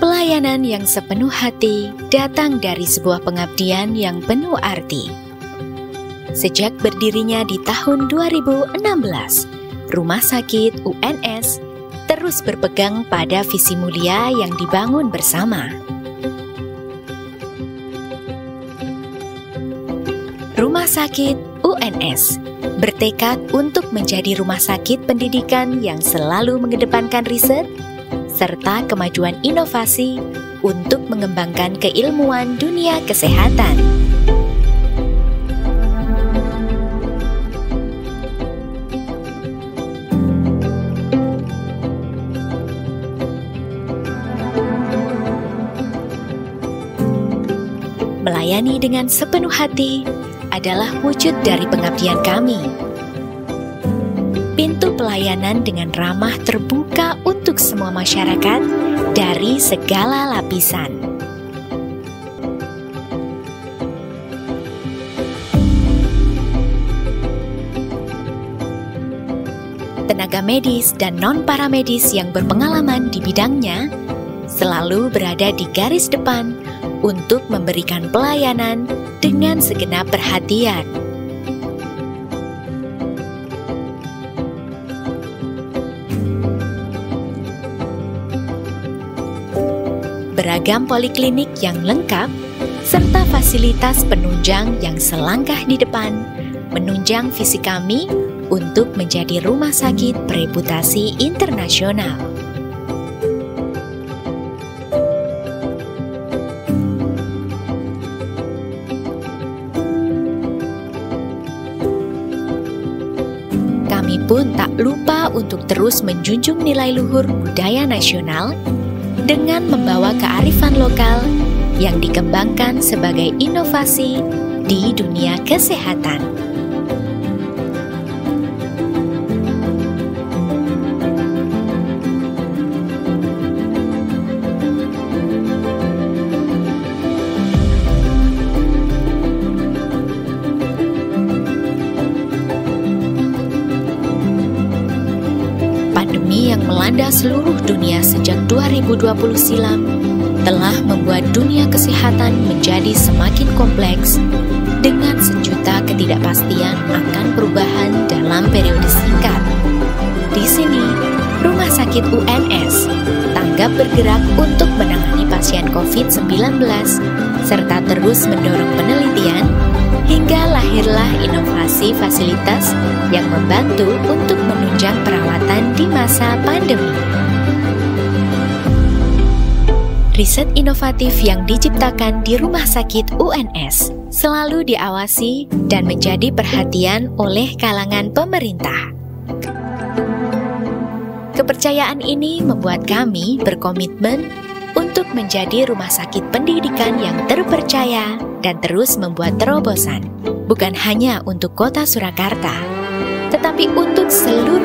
Pelayanan yang sepenuh hati datang dari sebuah pengabdian yang penuh arti. Sejak berdirinya di tahun 2016, Rumah Sakit UNS terus berpegang pada visi mulia yang dibangun bersama. Rumah Sakit UNS bertekad untuk menjadi rumah sakit pendidikan yang selalu mengedepankan riset serta kemajuan inovasi untuk mengembangkan keilmuan dunia kesehatan. Melayani dengan sepenuh hati adalah wujud dari pengabdian kami. Pintu pelayanan dengan ramah terbuka untuk semua masyarakat dari segala lapisan. Tenaga medis dan non-paramedis yang berpengalaman di bidangnya selalu berada di garis depan untuk memberikan pelayanan dengan segenap perhatian. Beragam poliklinik yang lengkap, serta fasilitas penunjang yang selangkah di depan, menunjang visi kami untuk menjadi rumah sakit bereputasi internasional. Kami pun tak lupa untuk terus menjunjung nilai luhur budaya nasional dengan membawa kearifan lokal yang dikembangkan sebagai inovasi di dunia kesehatan. Pandemi yang melanda seluruh dunia sejak 2020 silam telah membuat dunia kesehatan menjadi semakin kompleks dengan sejuta ketidakpastian akan perubahan dalam periode singkat. Di sini, Rumah Sakit UNS tanggap bergerak untuk menangani pasien COVID-19 serta terus mendorong penelitian hingga lahirlah inovasi fasilitas yang membantu untuk menunjang perawatan di masa pandemi. Riset inovatif yang diciptakan di Rumah Sakit UNS selalu diawasi dan menjadi perhatian oleh kalangan pemerintah. Kepercayaan ini membuat kami berkomitmen untuk menjadi rumah sakit pendidikan yang terpercaya dan terus membuat terobosan, bukan hanya untuk kota Surakarta, tetapi untuk seluruh